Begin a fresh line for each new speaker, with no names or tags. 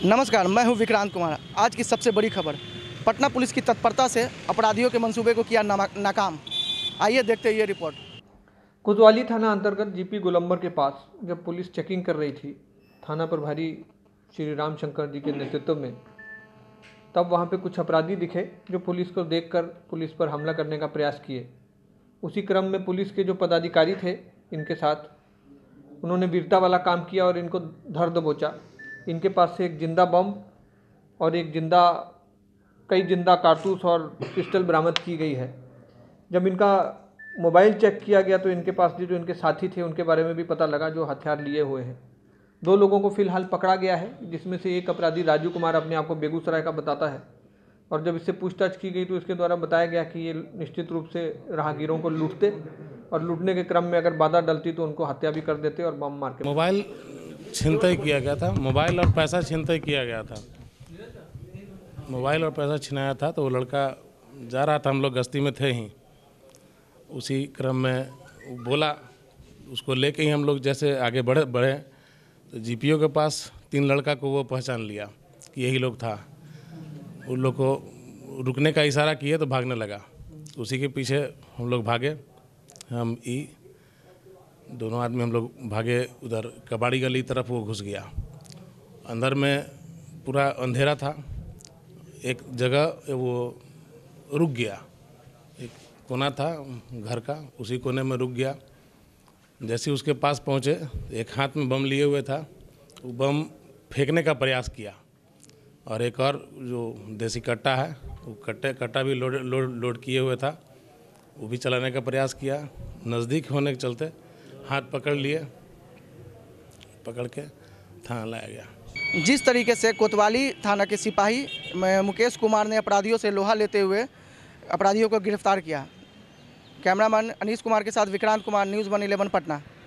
नमस्कार, मैं हूं विक्रांत कुमार। आज की सबसे बड़ी खबर, पटना पुलिस की तत्परता से अपराधियों के मंसूबे को किया नाकाम। आइए देखते हैं ये रिपोर्ट।
कोतवाली थाना अंतर्गत जीपी गोलंबर के पास जब पुलिस चेकिंग कर रही थी थाना प्रभारी श्री राम शंकर जी के नेतृत्व में, तब वहां पे कुछ अपराधी दिखे जो पुलिस को देखकर पुलिस पर हमला करने का प्रयास किए। उसी क्रम में पुलिस के जो पदाधिकारी थे इनके साथ उन्होंने वीरता वाला काम किया और इनको धर दबोचा। इनके पास से एक जिंदा बम और कई जिंदा कारतूस और पिस्टल बरामद की गई है। जब इनका मोबाइल चेक किया गया तो इनके पास जो इनके साथी थे उनके बारे में भी पता लगा जो हथियार लिए हुए हैं। 2 लोगों को फिलहाल पकड़ा गया है, जिसमें से एक अपराधी राजू कुमार अपने आप को बेगूसराय का बताता है। और जब इससे पूछताछ की गई तो इसके द्वारा बताया गया कि ये निश्चित रूप से राहगीरों को लूटते और लूटने के क्रम में अगर बाधा डलती तो उनको हत्या भी कर देते और बम मार के।
मोबाइल छिनतई किया गया था, मोबाइल और पैसा छिनतई किया गया था। मोबाइल और पैसा छिनाया था तो वो लड़का जा रहा था, हम लोग गश्ती में थे ही, उसी क्रम में बोला, उसको लेके ही हम लोग जैसे आगे बढ़े तो जीपीओ के पास 3 लड़का को वो पहचान लिया कि यही लोग था। उन लोग को रुकने का इशारा किए तो भागने लगा। उसी के पीछे हम लोग भागे, दोनों आदमी हम लोग भागे। उधर कबाड़ी गली तरफ वो घुस गया। अंदर में पूरा अंधेरा था। एक जगह वो रुक गया, एक कोना था घर का, उसी कोने में रुक गया। जैसे उसके पास पहुँचे, एक हाथ में बम लिए हुए था, वो बम फेंकने का प्रयास किया। और एक और जो देसी कट्टा है, वो कट्टा भी लोड किए हुए था, वो भी चलाने का प्रयास किया। नज़दीक होने के चलते हाथ पकड़ लिए, पकड़ के थाना लाया गया।
जिस तरीके से कोतवाली थाना के सिपाही मुकेश कुमार ने अपराधियों से लोहा लेते हुए अपराधियों को गिरफ्तार किया। कैमरामैन अनीश कुमार के साथ विक्रांत कुमार, न्यूज़ 111 पटना।